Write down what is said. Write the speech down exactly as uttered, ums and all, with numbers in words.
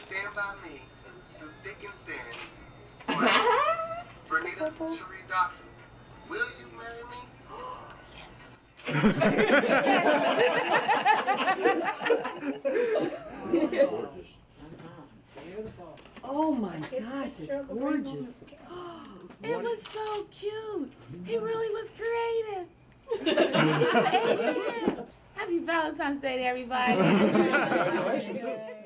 stand by me through thick and thin. Vernita Cherie Dawson, will you marry me? Gorgeous. Beautiful. Oh my gosh, it's gorgeous. It was so cute. He really was creative. Happy Valentine's Day to everybody. Congratulations.